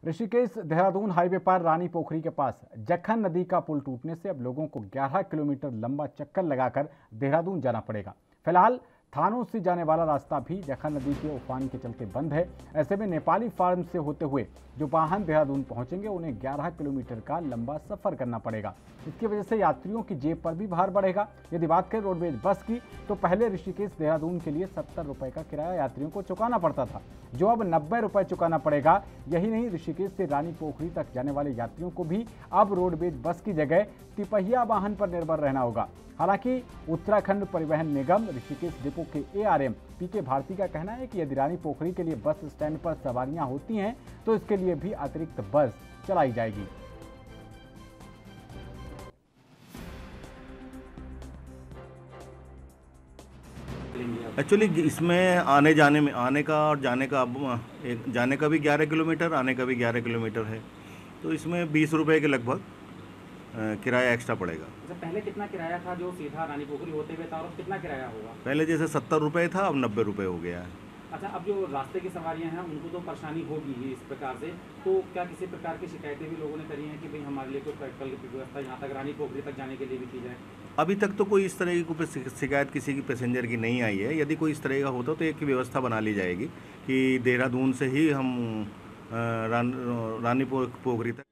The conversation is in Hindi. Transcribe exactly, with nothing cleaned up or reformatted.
ऋषिकेश देहरादून हाईवे पर रानी पोखरी के पास जखन नदी का पुल टूटने से अब लोगों को ग्यारह किलोमीटर लंबा चक्कर लगाकर देहरादून जाना पड़ेगा। फिलहाल थानों से जाने वाला रास्ता भी जखन नदी के उफान के चलते बंद है। ऐसे में नेपाली फार्म से होते हुए जो वाहन देहरादून पहुंचेंगे उन्हें ग्यारह किलोमीटर का लंबा सफर करना पड़ेगा। इसकी वजह से यात्रियों की जेब पर भी भार बढ़ेगा। यदि बात करें रोडवेज बस की, तो पहले ऋषिकेश देहरादून के लिए सत्तर रुपए का किराया यात्रियों को चुकाना पड़ता था, जो अब नब्बे रुपए चुकाना पड़ेगा। यही नहीं, ऋषिकेश से रानी पोखरी तक जाने वाले यात्रियों को भी अब रोडवेज बस की जगह तिपहिया वाहन पर निर्भर रहना होगा। हालांकि उत्तराखंड परिवहन निगम ऋषिकेश डिपो के एआरएम पीके भारती का कहना है कि यदि रानी पोखरी के लिए बस स्टैंड पर सवारियां होती हैं तो इसके लिए भी अतिरिक्त बस चलाई जाएगी। एक्चुअली इसमें आने जाने में आने का और जाने का अब एक जाने का भी ग्यारह किलोमीटर, आने का भी ग्यारह किलोमीटर है, तो इसमें बीस रुपए के लगभग किराया एक्स्ट्रा पड़ेगा। अच्छा, पहले कितना किराया था जो सीधा रानी पोखरी होते हुए था, और कितना किराया होगा? पहले जैसे सत्तर रुपये था, अब नब्बे रुपये हो गया है। अच्छा, अब जो रास्ते की सवारियां हैं उनको तो परेशानी होगी ही इस प्रकार से, तो क्या किसी प्रकार की शिकायतें भी लोगों ने करी हैं कि भाई हमारे लिए कोई पेट्रोल की व्यवस्था यहाँ तक रानी पोखरी तक जाने के लिए भी की जाए? अभी तक तो कोई इस तरह की कोई शिकायत किसी की पैसेंजर की नहीं आई है। यदि कोई इस तरह का होता तो एक व्यवस्था बना ली जाएगी कि देहरादून से ही हम रान, रानी पोखरी तक